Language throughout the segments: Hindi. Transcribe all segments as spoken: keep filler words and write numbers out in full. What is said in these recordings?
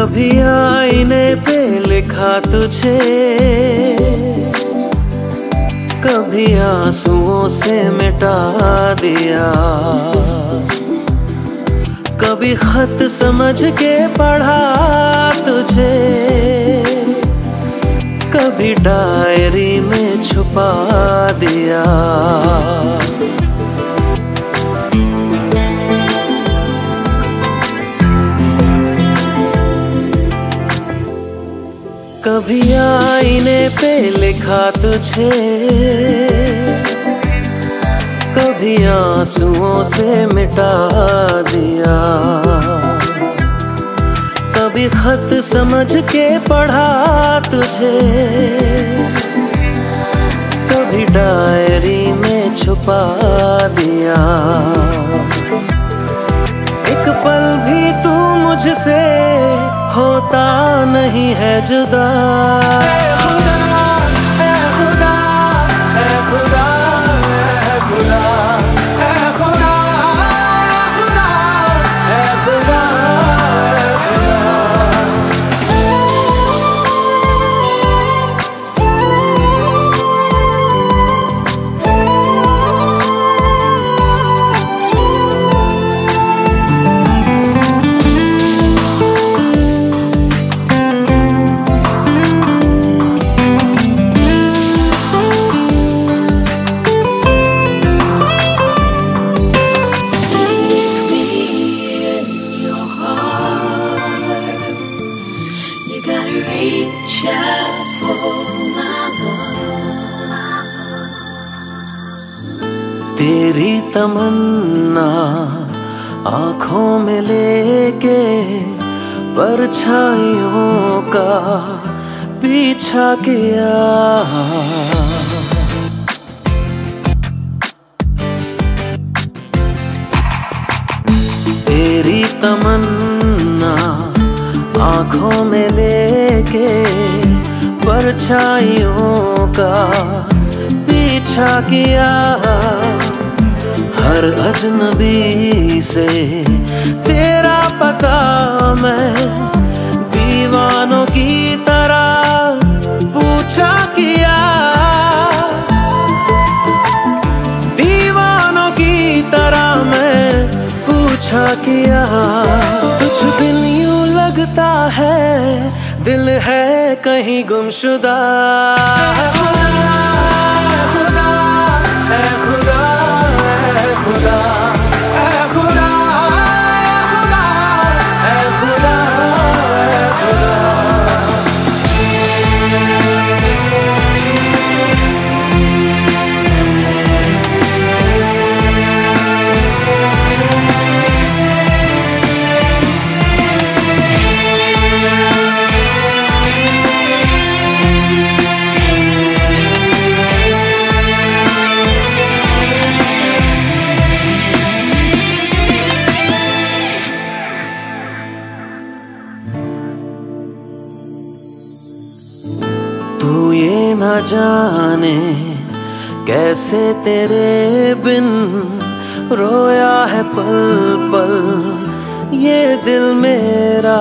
कभी आईने पे लिखा तुझे, कभी आंसुओं से मिटा दिया, कभी खत समझ के पढ़ा तुझे, कभी डायरी में छुपा दिया। कभी आईने पे लिखा तुझे, कभी आंसुओं से मिटा दिया, कभी खत समझ के पढ़ा तुझे, कभी डायरी में छुपा दिया। एक पल भी तू मुझसे होता नहीं है जुदा। ऐ खुदा, ऐ खुदा, ऐ खुदा, ऐ खुदा, ऐ खुदा, ऐ खुदा, ऐ खुदा। तेरी तमन्ना आँखों में लेके परछाइयों का पीछा किया। तेरी तमन्ना आँखों में लेके परछाइयों का पीछा किया। हर अजनबी से तेरा पता मैं दीवानों की तरह पूछा किया, दीवानों की तरह मैं पूछा किया। कुछ दिन यूं लगता है दिल है कहीं गुमशुदा। ऐ खुदा, ऐ खुदा, ऐ खुदा, ऐ खुदा, ऐ खुदा, ऐ खुदा। तू ये न जाने कैसे तेरे बिन रोया है पल पल ये दिल मेरा।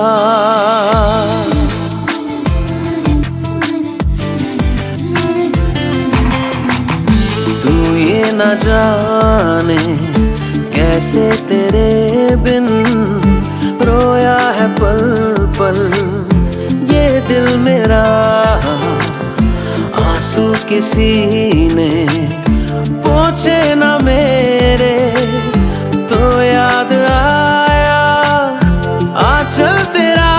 तू ये न जाने कैसे तेरे बिन रोया है पल पल ये दिल मेरा। आंसू किसी ने पोंछे न मेरे तो याद आया आंचल तेरा,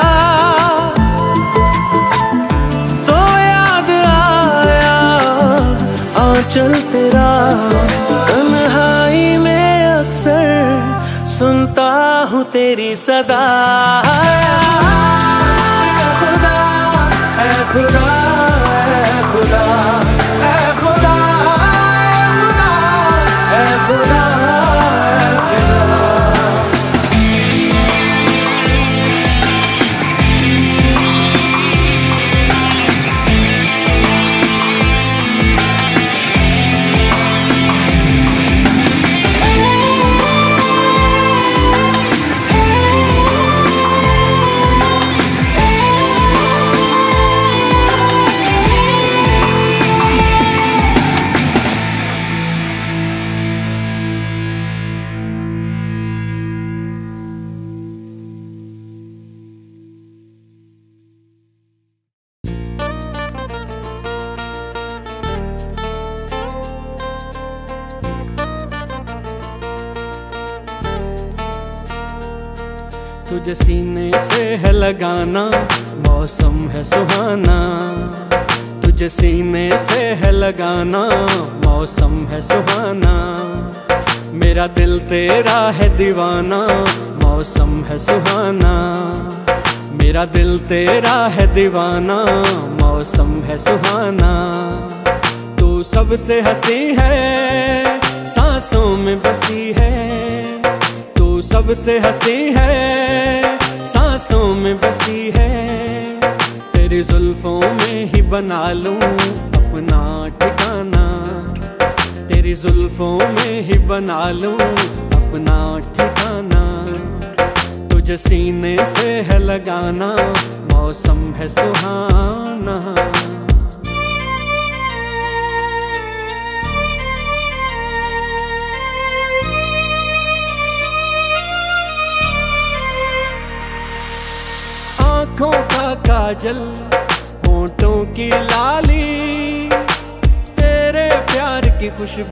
तो याद आया आंचल तेरा। तन्हाई में अक्सर सुनता हूँ तेरी सदा। ऐ खुदा, ऐ खुदा, ऐ खुदा, ऐ खुदा, ऐ खुदा, ऐ खुदा। तुझे सीने से है लगाना, मौसम है सुहाना। तुझे सीने से है लगाना, मौसम है सुहाना। मेरा दिल तेरा है दीवाना, मौसम है सुहाना। मेरा दिल तेरा है दीवाना, मौसम है सुहाना। तू सबसे हंसी है, सांसों में बसी है। तू सबसे हंसी है, सांसों में बसी है। तेरी जुल्फों में ही बना लूं अपना ठिकाना। तेरी जुल्फों में ही बना लूं अपना ठिकाना। तुझे सीने से है लगाना, मौसम है सुहाना। आँखों का काजल, होठों की लाली, तेरे प्यार की खुशबू